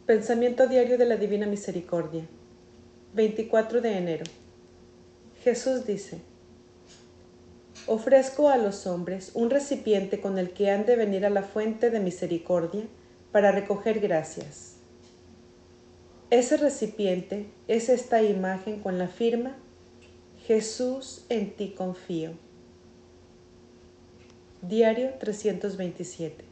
Pensamiento diario de la Divina Misericordia. 24 de enero. Jesús dice: ofrezco a los hombres un recipiente con el que han de venir a la fuente de misericordia para recoger gracias. Ese recipiente es esta imagen con la firma: Jesús, en ti confío. Diario 327.